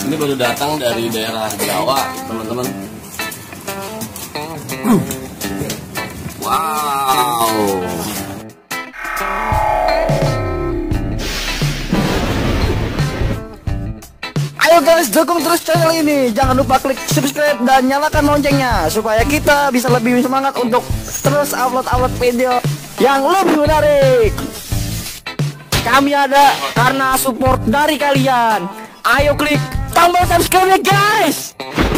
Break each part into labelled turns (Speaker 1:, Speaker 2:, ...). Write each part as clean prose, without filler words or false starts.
Speaker 1: Ini baru datang dari daerah Jawa, teman-teman. Wow.
Speaker 2: Ayo guys, dukung terus channel ini. Jangan lupa klik subscribe dan nyalakan loncengnya supaya kita bisa lebih semangat untuk terus upload video yang lebih menarik. Kami ada karena support dari kalian. Ayo klik tombol subscribe guys.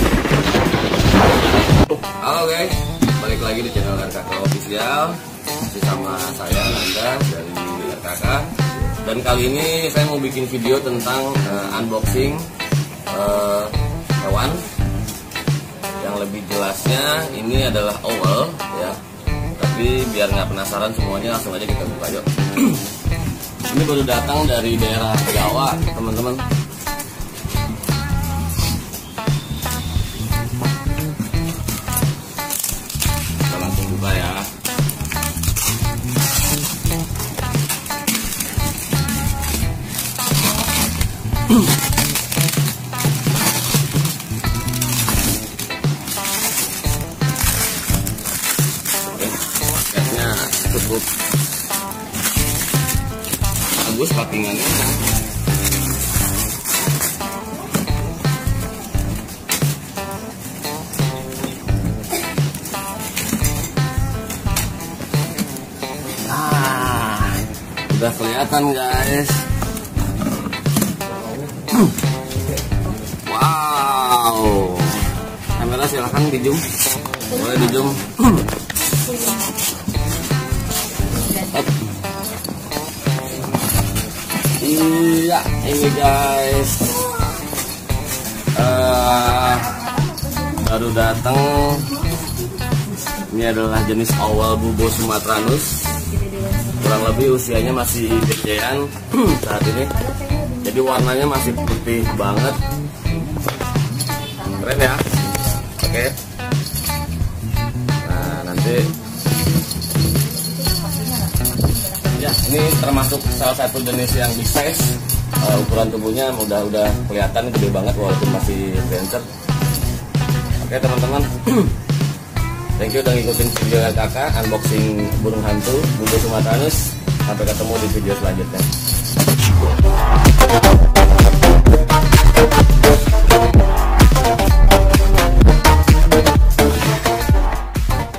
Speaker 1: Halo guys, balik lagi di channel RKK Official. Masih sama saya Nanda dari RKK. Dan kali ini saya mau bikin video tentang unboxing hewan. Yang lebih jelasnya ini adalah owl ya. Tapi biar nggak penasaran semuanya, langsung aja kita buka yuk. Ini baru datang dari daerah Jawa, teman-teman. Kita langsung buka ya. Paketnya cukup bagus, packingannya. Udah kelihatan guys. Wow. Kamera silahkan di zoom. Boleh di zoom. Iya, ini guys baru datang. Ini adalah jenis owl Bubos sumatranus. Kurang lebih usianya masih gedean saat ini. Jadi warnanya masih putih banget. Keren ya. Oke. Nah, nanti ya, ini termasuk salah satu jenis yang big size. Ukuran tubuhnya udah kelihatan gede banget walaupun masih dancer. Oke teman-teman, thank you udah ngikutin video kakak unboxing burung hantu Bubos sumatranus. Sampai ketemu di video selanjutnya.